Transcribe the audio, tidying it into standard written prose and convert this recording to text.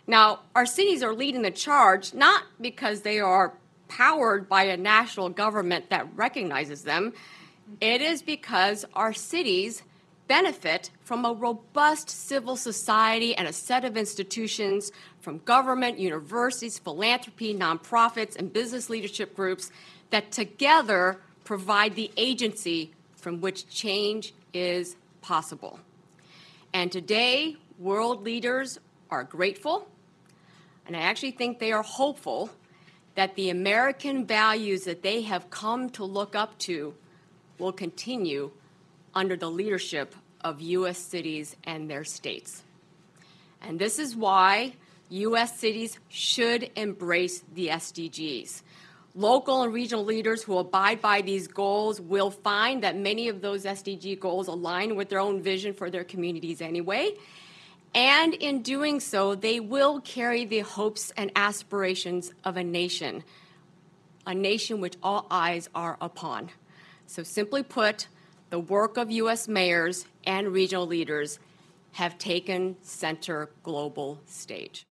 Now, our cities are leading the charge not because they are powered by a national government that recognizes them. It is because our cities benefit from a robust civil society and a set of institutions from government, universities, philanthropy, nonprofits, and business leadership groups that together provide the agency from which change is possible. And today, world leaders are grateful, and I actually think they are hopeful that the American values that they have come to look up to will continue under the leadership of U.S. cities and their states. And this is why U.S. cities should embrace the SDGs. Local and regional leaders who abide by these goals will find that many of those SDG goals align with their own vision for their communities anyway. And in doing so, they will carry the hopes and aspirations of a nation which all eyes are upon. So simply put, the work of U.S. mayors and regional leaders have taken center global stage.